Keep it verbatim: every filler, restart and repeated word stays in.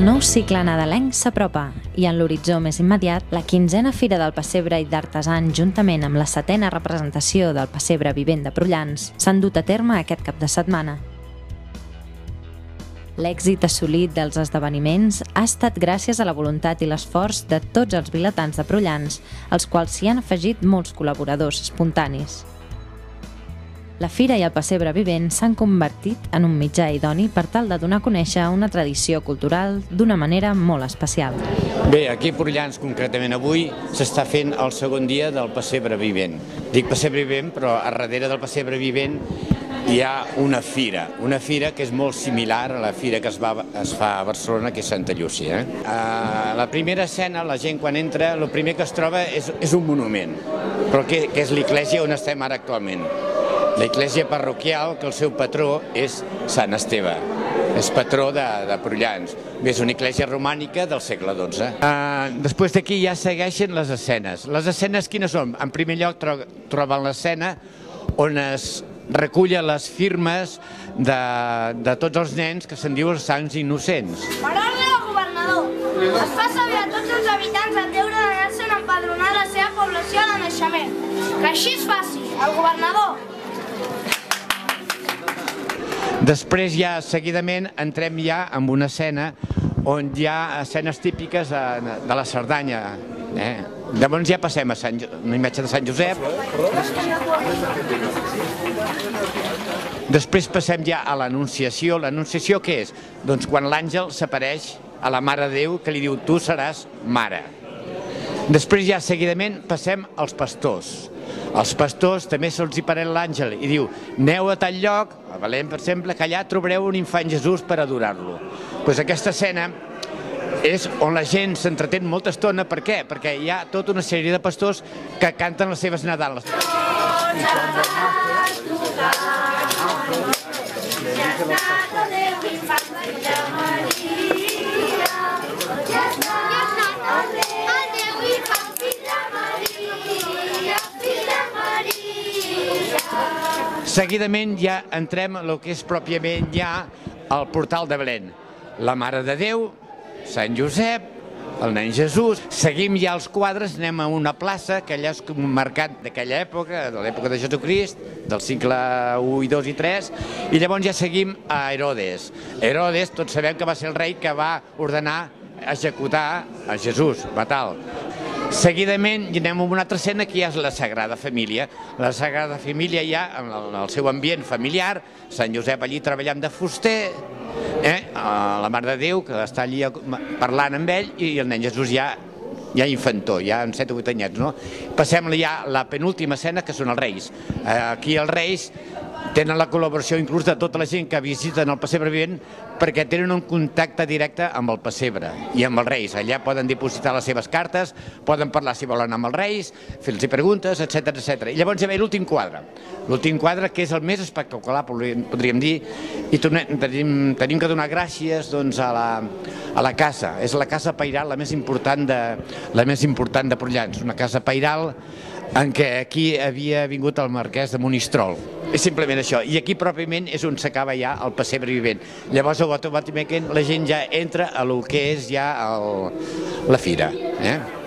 El nou cicle nadalenc s'apropa i en l'horitzó més immediat, la quinzena Fira del Pessebre i d'Artesans, juntament amb la setena representació del Pessebre Vivent de Prullans, s'han dut a terme aquest cap de setmana. L'èxit assolit dels esdeveniments ha estat gràcies a la voluntat i l'esforç de tots els vilatans de Prullans, als quals s'hi han afegit molts col·laboradors espontanis. La Fira i el Pessebre Vivent s'han convertit en un mitjà idoni per tal de donar a conèixer una tradició cultural d'una manera molt especial. Bé, aquí a Prullans, concretament avui, s'està fent el segon dia del Pessebre Vivent. Dic Pessebre Vivent, però a darrere del Pessebre Vivent hi ha una fira, una fira que és molt similar a la fira que es, va, es fa a Barcelona, que és Santa Llúcia. Eh? A la primera escena, la gent quan entra, el primer que es troba és, és un monument, però que, que és l'església on estem ara actualment. L'església parroquial, que el seu patró és Sant Esteve, és patró de, de Prullans. És una església romànica del segle dotze. Uh, després d'aquí ja segueixen les escenes. Les escenes quines són? En primer lloc tro troben l'escena on es recullen les firmes de, de tots els nens que se'n diu els Sants Innocents. Per ordre del governador, es fa saber a tots els habitants el deure d'anar-se'n a empadronar la seva població de naixement. Que així es faci, el governador. Després ja, seguidament, entrem ja en una escena on hi ha escenes típiques de, de la Cerdanya. Eh? Llavors ja passem a Sant, una imatge de Sant Josep. Després passem ja a l'Anunciació. L'Anunciació què és? Doncs quan l'àngel s'apareix a la Mare de Déu que li diu tu seràs mare. Després ja seguidament passem als pastors. Els pastors també se'ls hi apareix l'àngel i diu aneu a tal lloc, a Belém per exemple, que allà trobareu un infant Jesús per adorar-lo. Doncs aquesta escena és on la gent s'entretén molta estona. Per què? Perquè hi ha tota una sèrie de pastors que canten les seves nadales. Seguidament ja entrem en el que és pròpiament ja el portal de Belén. La Mare de Déu, Sant Josep, el nen Jesús. Seguim ja els quadres, anem a una plaça que allà és un mercat d'aquella època, de l'època de Jesucrist, del segle u, dos i tres, i llavors ja seguim a Herodes. Herodes, tots sabem que va ser el rei que va ordenar executar a Jesús, matar-lo. Seguidament hi anem a una altra escena que ja és la Sagrada Família. La Sagrada Família ja, en el seu ambient familiar, Sant Josep allí treballant de fuster, eh? la Mare de Déu que està allí parlant amb ell i el nen Jesús ja, ja infantó, ja amb set o vuit anyets. No? Passem ja a la penúltima escena que són els Reis. Aquí els Reis tenen la col·laboració inclús de tota la gent que visiten el Pessebre Vivent perquè tenen un contacte directe amb el Pessebre i amb els Reis. Allà poden dipositar les seves cartes, poden parlar si volen amb els Reis, fer-los preguntes, etcètera etcètera. I llavors ja ve l'últim quadre. L'últim quadre que és el més espectacular, podríem dir, i tenim, tenim que donar gràcies doncs, a, la, a la casa. És la casa pairal la més important de, la més important de Prullans, una casa pairal en què aquí havia vingut el marquès de Monistrol. És simplement això. I aquí pròpiament és on s'acaba ja el Pessebre Vivent. Llavors automàticament la gent ja entra a lo que és ja el, la fira. Eh?